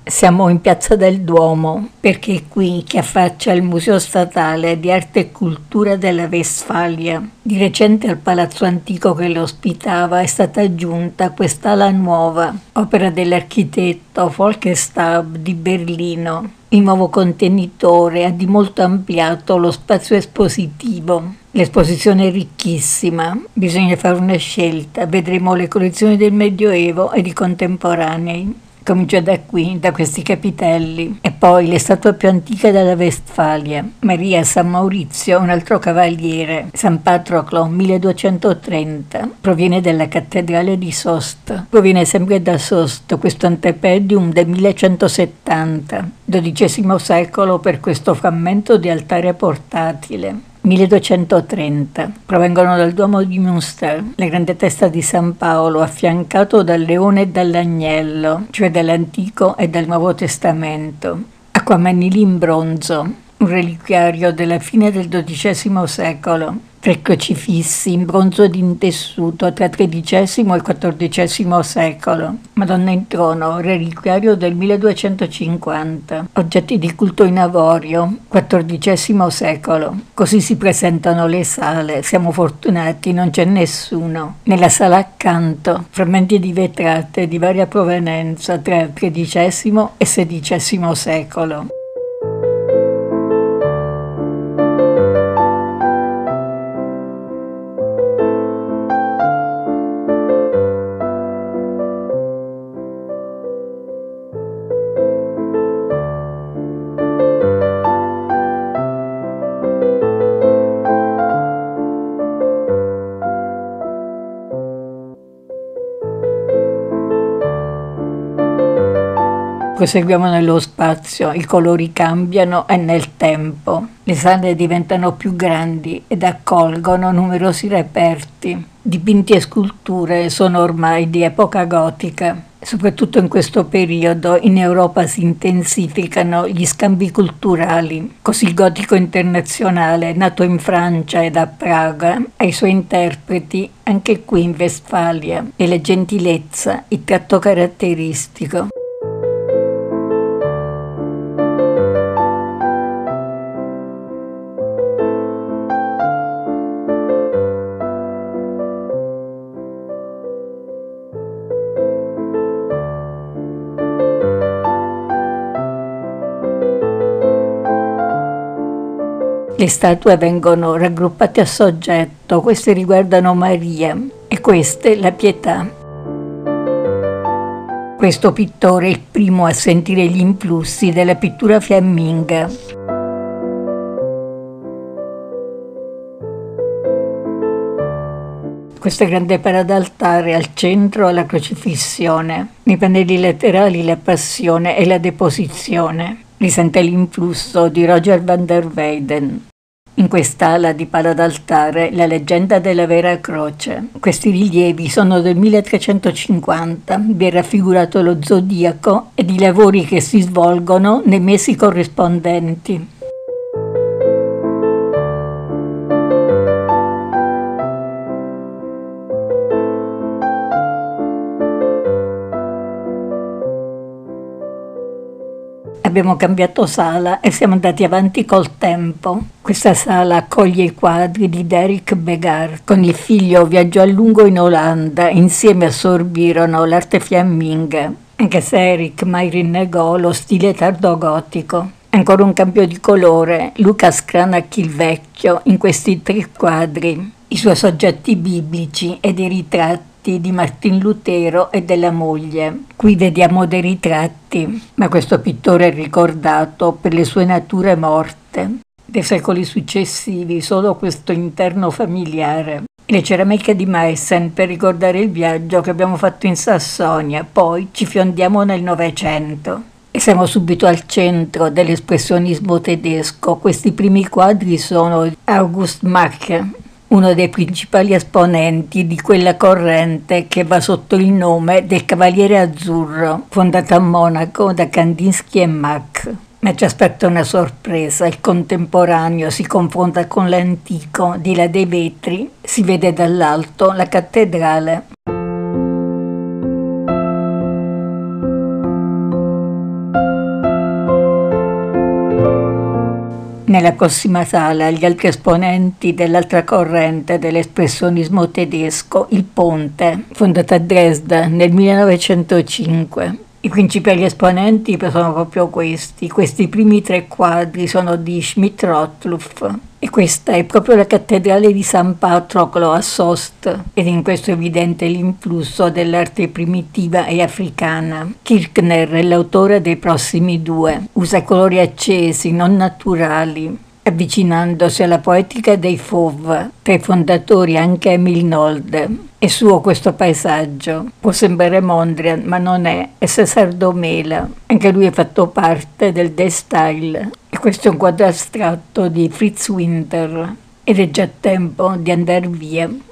Siamo in Piazza del Duomo perché è qui che affaccia il Museo Statale di Arte e Cultura della Westfalia. Di recente al palazzo antico che lo ospitava è stata aggiunta quest'ala nuova, opera dell'architetto Volker Staab di Berlino. Il nuovo contenitore ha di molto ampliato lo spazio espositivo. L'esposizione è ricchissima, bisogna fare una scelta, vedremo le collezioni del Medioevo e di contemporanei. Comincia da qui, da questi capitelli, e poi le statue più antiche della Westfalia. Maria San Maurizio, un altro cavaliere, San Patroclo, 1230, proviene dalla cattedrale di Sost. Proviene sempre da Sost, questo antepedium del 1170, XII secolo per questo frammento di altare portatile. 1230. Provengono dal Duomo di Münster, la grande testa di San Paolo, affiancato dal leone e dall'agnello, cioè dall'Antico e dal Nuovo Testamento. Acquamanili in bronzo, un reliquiario della fine del XII secolo. 3 crocifissi in bronzo ed in tessuto tra XIII e XIV secolo. Madonna in trono, reliquiario del 1250. Oggetti di culto in avorio, XIV secolo. Così si presentano le sale, siamo fortunati, non c'è nessuno. Nella sala accanto, frammenti di vetrate di varia provenienza tra XIII e XVI secolo. Proseguiamo nello spazio, i colori cambiano e nel tempo. Le sale diventano più grandi ed accolgono numerosi reperti. Dipinti e sculture sono ormai di epoca gotica. Soprattutto in questo periodo in Europa si intensificano gli scambi culturali. Così il gotico internazionale, nato in Francia ed a Praga, ha i suoi interpreti anche qui in Westfalia e la gentilezza, il tratto caratteristico. Le statue vengono raggruppate a soggetto, queste riguardano Maria e queste la Pietà. Questo pittore è il primo a sentire gli influssi della pittura fiamminga. Questo grande paradaltare al centro la crocifissione, nei pannelli laterali la passione e la deposizione. Risente l'influsso di Roger van der Weyden. In quest'ala di paradaltare la leggenda della vera croce. Questi rilievi sono del 1350, vi è raffigurato lo zodiaco ed i lavori che si svolgono nei mesi corrispondenti. Abbiamo cambiato sala e siamo andati avanti col tempo. Questa sala accoglie i quadri di Derrick Begard. Con il figlio viaggiò a lungo in Olanda, insieme assorbirono l'arte fiamminga, anche se Eric mai rinnegò lo stile tardogotico. Ancora un cambio di colore, Lucas Cranach il Vecchio in questi 3 quadri, i suoi soggetti biblici ed i ritratti di Martin Lutero e della moglie. Qui vediamo dei ritratti, ma questo pittore è ricordato per le sue nature morte. Dei secoli successivi solo questo interno familiare. Le ceramiche di Meissen per ricordare il viaggio che abbiamo fatto in Sassonia, poi ci fiondiamo nel Novecento. E siamo subito al centro dell'espressionismo tedesco. Questi primi quadri sono August Macke, uno dei principali esponenti di quella corrente che va sotto il nome del Cavaliere Azzurro, fondata a Monaco da Kandinsky e Mach. Ma ci aspetta una sorpresa, il contemporaneo si confronta con l'antico, di là dei vetri si vede dall'alto la cattedrale. Nella prossima sala gli altri esponenti dell'altra corrente dell'espressionismo tedesco, il Ponte, fondato a Dresda nel 1905. I principali esponenti sono proprio questi primi 3 quadri sono di Schmidt-Rottluff e questa è proprio la cattedrale di San Patroclo a Soest ed in questo è evidente l'influsso dell'arte primitiva e africana. Kirchner è l'autore dei prossimi 2, usa colori accesi, non naturali, avvicinandosi alla poetica dei Fauve, tra i fondatori anche Emil Nolde. È suo questo paesaggio, può sembrare Mondrian, ma non è César Domela. Anche lui è fatto parte del De Style. E questo è un quadro astratto di Fritz Winter. Ed è già tempo di andare via.